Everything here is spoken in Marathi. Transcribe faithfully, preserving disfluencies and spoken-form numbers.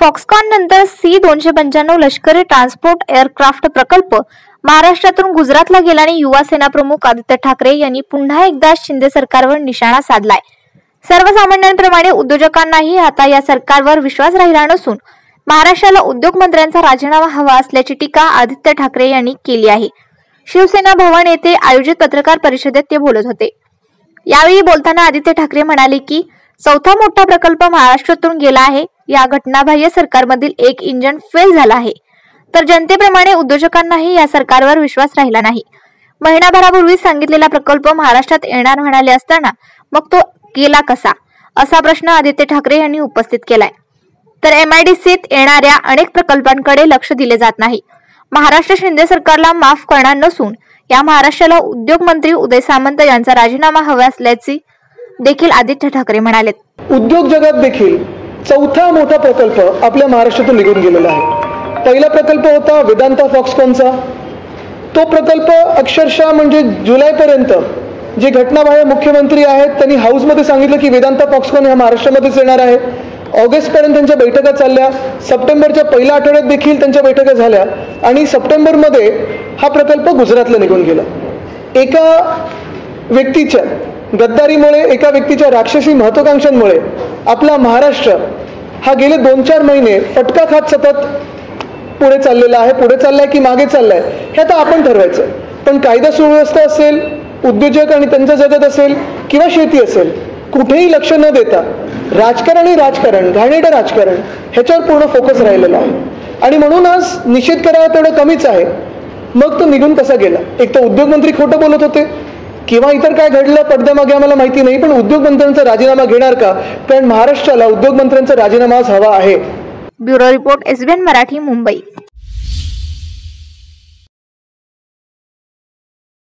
फॉक्सकॉन नंतर सी दोनशे पंच्याण्णव लष्करी ट्रान्सपोर्ट एअरक्राफ्ट प्रकल्प महाराष्ट्रातून गुजरातला गेल्याने युवा सेना प्रमुख आदित्य ठाकरे यांनी पुन्हा एकदा शिंदे सरकारवर निशाणा साधलाय। सर्वसामान्यांप्रमाणे उद्योजकांनाही आता या सरकारवर विश्वास राहिला नसून महाराष्ट्राला उद्योग मंत्र्यांचा राजीनामा हवा असल्याची टीका आदित्य ठाकरे यांनी केली आहे। शिवसेना भवन येथे आयोजित पत्रकार परिषदेत ते बोलत होते। यावेळी बोलताना आदित्य ठाकरे म्हणाले की चौथा मोठा प्रकल्प महाराष्ट्रातून गेला आहे। या घटनाबाह्य सरकारमधील एक इंजन फेल झाला आहे, तर जनतेप्रमाणे उद्योजकांनाही या सरकारवर विश्वास राहिला नाही। महिनाभरापूर्वी सांगितलेला प्रकल्प महाराष्ट्रात येणार म्हणाले असताना मग तो गेला कसा, असा प्रश्न आदित्य ठाकरे यांनी उपस्थित केलाय। तर एमआयडीसीत येणाऱ्या अनेक प्रकल्पांकडे लक्ष दिले जात नाही। महाराष्ट्र शिंदे सरकारला माफ करणार नसून या महाराष्ट्राला उद्योग मंत्री उदय सामंत यांचा राजीनामा हवा असल्याचे देखील आदित्य ठाकरे म्हणाले। उद्योग जगात देखील चौथा मोठा प्रकल्प आपल्या महाराष्ट्रातून निघून गेलेला आहे। पहिला प्रकल्प होता वेदांता फॉक्सकॉनचा। तो प्रकल्प अक्षरशः म्हणजे जुलैपर्यंत जे घटनाबाह्य मुख्यमंत्री आहेत त्यांनी हाऊसमध्ये सांगितलं की वेदांता फॉक्सकॉन हा महाराष्ट्रामध्येच येणार आहे। ऑगस्ट पर्यंत त्यांच्या बैठका चालल्या, सप्टेंबरच्या पहिल्या आठवड्यात देखील त्यांच्या बैठका झाल्या आणि सप्टेंबर मध्ये हा प्रकल्प गुजरातला निघून गेला। एका व्यक्तीच्या गद्दारीमुळे, एका व्यक्तीच्या राक्षसी महत्वाकांक्षांमुळे आपला महाराष्ट्र हा गेले दोन चार महिने फटका खात सतत पुढे चाललेला आहे। पुढे चाललाय की मागे चाललाय हे आता आपण ठरवायचं। पण कायदा सुव्यवस्था असेल, उद्योजक आणि त्यांचं जगत असेल किंवा शेती असेल, कुठेही लक्ष न देता राजकारण आणि राजकारण घाणेरडं राजकारण ह्याच्यावर पूर्ण फोकस राहिलेला आहे आणि म्हणून आज निषेध करावा तेवढं कमीच आहे। मग तो निघून कसा गेला? एक तर उद्योग मंत्री खोटं बोलत होते किंवा इतर काय घडलं पडद्यामागे आम्हाला माहिती नाही, पण उद्योग मंत्र्यांचा राजीनामा घेणार का? कारण महाराष्ट्राला उद्योग मंत्र्यांचा राजीनामाच हवा आहे। Bureau report SBN Marathi, Mumbai.